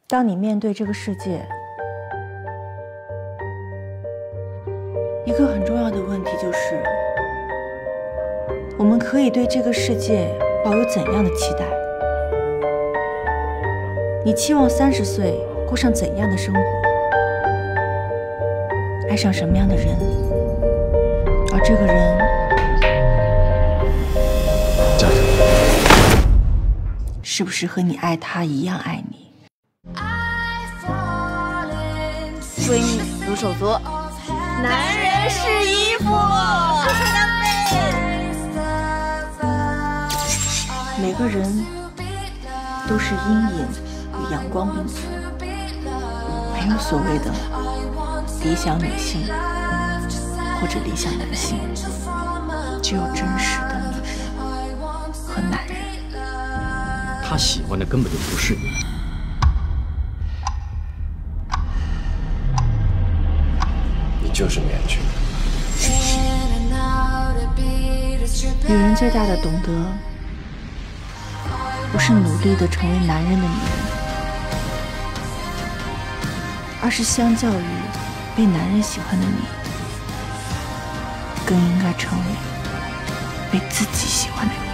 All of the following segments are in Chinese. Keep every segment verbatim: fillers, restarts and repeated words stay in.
当你面对这个世界，一个很重要的问题就是：我们可以对这个世界抱有怎样的期待？你期望三十岁过上怎样的生活？爱上什么样的人？而这个人， 嫁给我， 是不是和你爱他一样爱你？ 闺蜜如手足，男人是衣服。 每个人都是阴影与阳光并存，没有所谓的理想女性或者理想男性，只有真实的女人和男人。 他喜欢的根本就不是你。你就是面具。 女人最大的懂得，不是努力的成为男人的女人，而是相较于被男人喜欢的你，更应该成为被自己喜欢的你。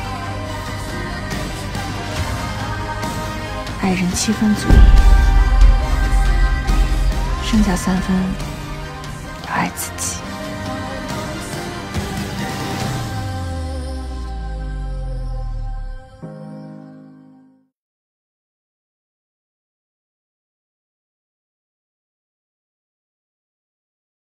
爱人七分足矣，剩下三分要爱自己。